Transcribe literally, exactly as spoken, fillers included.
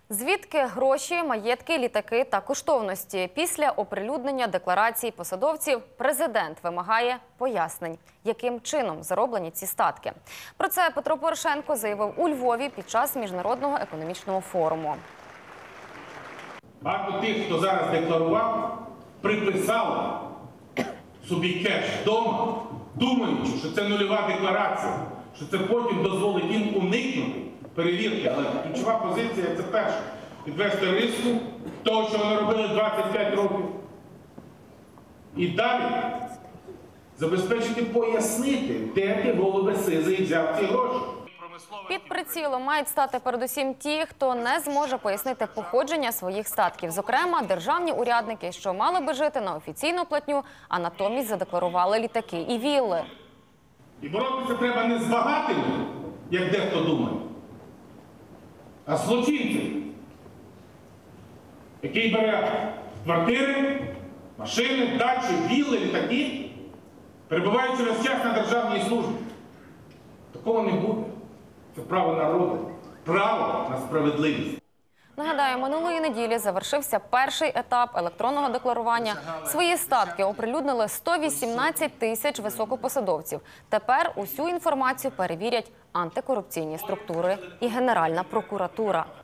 Звідки гроші, маєтки, літаки та коштовності? Після оприлюднення декларацій посадовців президент вимагає пояснень, яким чином зароблені ці статки. Про це Петро Порошенко заявив у Львові під час Міжнародного економічного форуму. Багато тих, хто зараз декларував, приписали собі кеш вдома, думаючи, що це нульова декларація, що це потім дозволить їм уникнути перевірки. Але ключова позиція – це перше – підвести риску того, що вони робили двадцять п'ять років. І далі забезпечити, пояснити, де ти, голови Сизий, взяв ці гроші. Під прицілом мають стати передусім ті, хто не зможе пояснити походження своїх статків. Зокрема, державні урядники, що мали би жити на офіційну платню, а натомість задекларували літаки і вілли. І боротися треба не з багатими, як дехто думає, а з злочинцем, який бере квартири, машини, дачі, вілли, літаки, перебуваючи весь час на державній службі. Такого не буде. Це право народу, право на справедливість. Нагадаю, минулої неділі завершився перший етап електронного декларування. Свої статки оприлюднили сто вісімнадцять тисяч високопосадовців. Тепер усю інформацію перевірять антикорупційні структури і Генеральна прокуратура.